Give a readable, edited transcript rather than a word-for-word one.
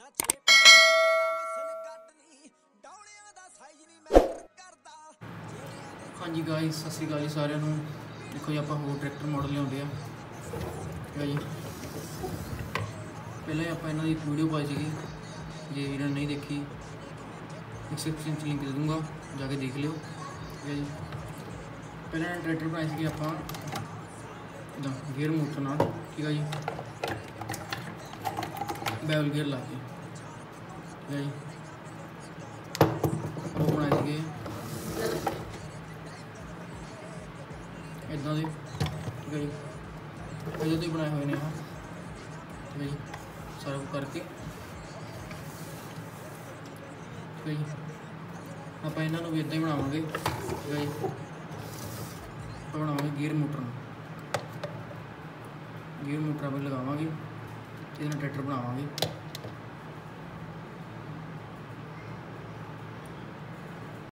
हाँ जी गाइस, सत श्री अकाल जी सारिਆਂ ਨੂੰ। देखो जी आप होर ट्रैक्टर मॉडल लिया ठीक है जी। पहले आप इन्हों की वीडियो पाई सी, जे वीर ने नहीं देखी डिस्क्रिप्शन लिंक दे दूँगा, जाके देख लियो ठीक है जी। पहले इन्होंने ट्रैक्टर बनाए थे आप गियर मोटर नाल ठीक है जी, बैल गियर ला के ठीक है जी। वो बनाए थे इदा के ठीक है जी, पहले तो ही बनाए हुए हैं ठीक है जी, सारा कुछ करके ठीक है जी। आप इन्हों भी इदा ही बनावे ठीक है जी। बनावे गियर मोटर पर लगावे, ट्रैक्टर बनावे।